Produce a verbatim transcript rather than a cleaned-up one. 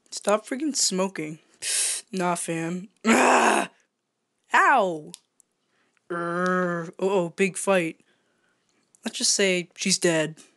Stop freaking smoking. Nah, fam. Ah! Ow! Urgh. Uh oh, big fight. Let's just say she's dead.